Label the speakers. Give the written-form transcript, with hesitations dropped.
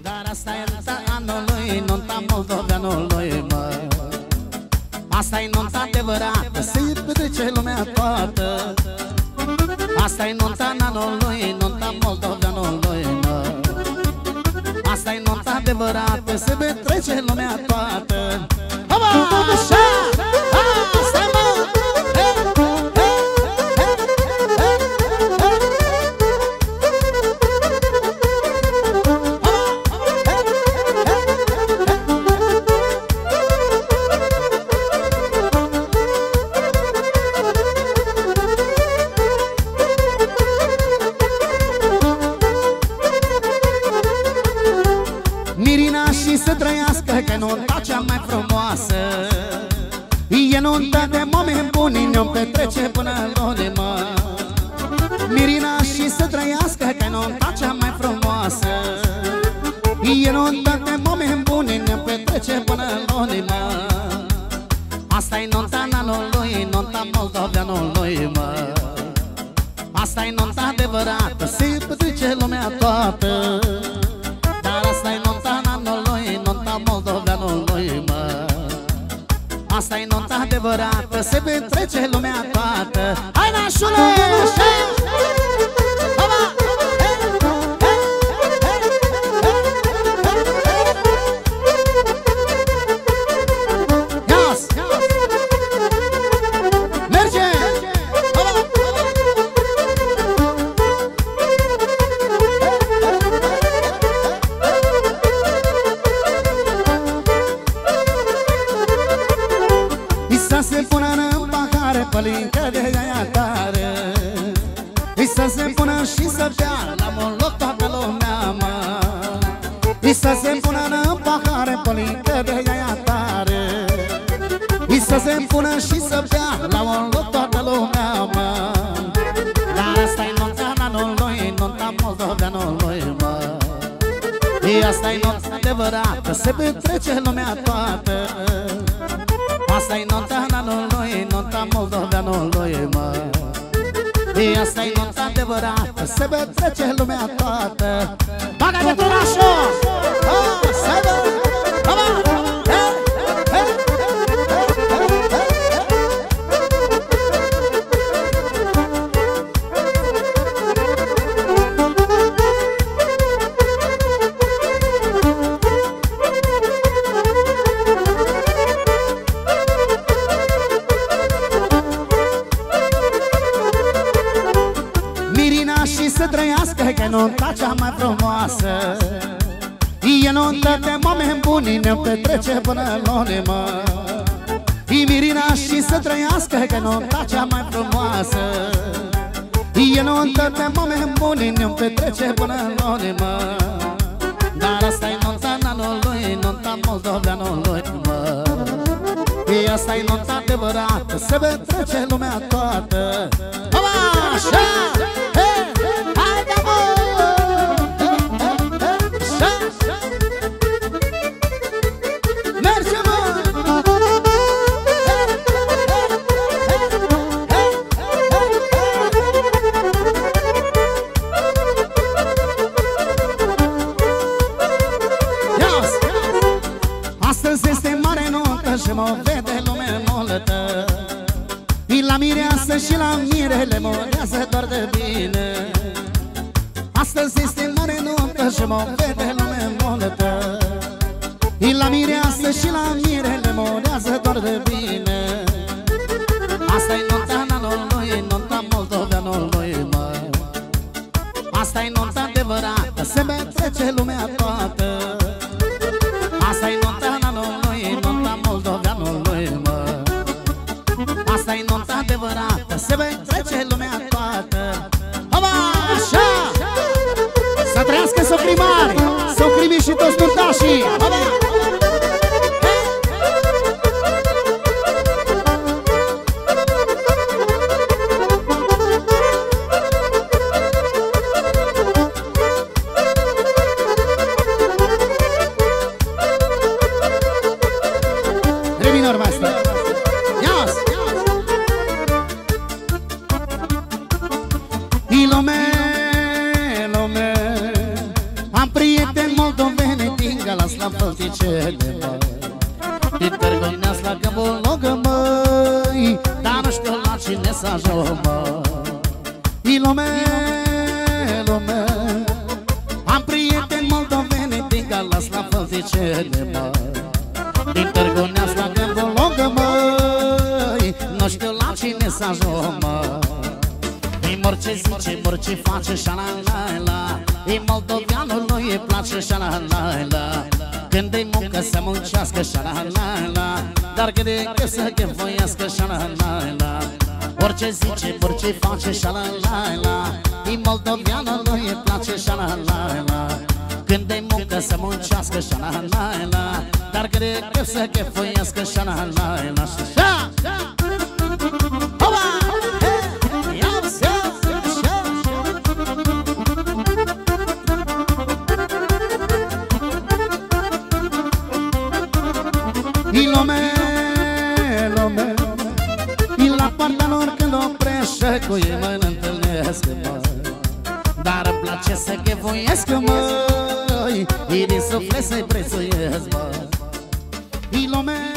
Speaker 1: Dar asta e nunta anului, nunta moldoveanului, mă. Asta e nunta adevărată, să-i petrece lumea toată. Asta e nunta anului, nunta moldoveanului, mă. Asta e nunta adevărată, se petrece lumea toată. Haba, așa! Asta e, mă! Mirina și să trăiască, că e nunta cea mai frumoasă. E nunta de oameni buni, ne-o petrece până luni, mă. Mirina și să trăiască, că e nunta cea mai frumoasă. E nunta de oameni buni, ne-o petrece până luni, mă. Asta e nunta anului, nunta moldoveanului, mă. Asta e nunta adevărată, se petrece lumea toată. Dar asta e nunta anului, nunta moldoveanului, mă. Asta e nunta adevărată, se petrece lumea toată. Hai, nașule! Să se pună în pahare, pălincă de aia tare. Să se pună și să bea la un loc toată lumea, mă. Să se pună în pahare, pălincă de aia tare. Să se pună și să bea la un loc toată lumea, mă. Dar asta e nunta anului, nunta moldoveanului, mă. Asta e nunta adevărată, se petrece lumea toată. Asta e nunta anului, nunta moldoveanului, mă. Asta e nunta adevărată, se petrece lumea toată. Bagă de turașul! Să vă! Și să trăiască, că e nunta cea mai frumoasă. E nunta de oameni buni, ne-o petrece până luni, mă. Mirina și să trăiască, că e nunta cea mai frumoasă. E nunta de oameni buni, ne-o petrece până luni, mă. Dar asta e nunta anului, nunta moldoveanului, mă. Asta e nunta adevărată, se petrece lumea toată. Așa! Astăzi este mare nuntă și mă vede lume multă. La mireasă și la mirele morează doar de bine. Astăzi este mare nuntă și mă vede lume multă. La mireasă și la mirele morează doar de bine. Asta e nunta anului, nunta moldoveanului, mă. Asta e nunta adevărată, se petrece lumea toată. Asta e nunta anului, nunta moldoveanului, mă. Asta e nunta adevărată, se petrece lumea toată. Haba, așa! Să trăiască socrimari, socrimii și toți nuntașii! Haba! Lume, lume, am prieteni moldoveni la fălticele, măi. Din Târgu Neamț la Câmpul Lungă, măi, dar nu știu la cine să ajung, măi. E lume, lume, am prieteni moldoveni din Galați la fălticele, măi. Din Târgu Neamț la Câmpul Lungă, măi, nu știu la cine să ajung, măi. E mor ce zice, mor ce face, șa-la-la-la. E moldoveanul, nu îi place, șa-la-la-la. Când-i muncă să muncească, șa-la-la-la. Dar când e că să chefoiască, șa-la-la-la. Orice zice, orice face, șa-la-la-la. E moldoveanul, nu îi place, șa-la-la-la. Când-i muncă să muncească, șa-la-la-la. Dar când e că să chefoiască, șa-la-la-la. E lume, lume, e la poarta lor când oprește, cu ei mă întâlnesc, măi. Dar îmi place să chefuiesc, măi, e din suflet să-i prețuiesc, măi. E lume.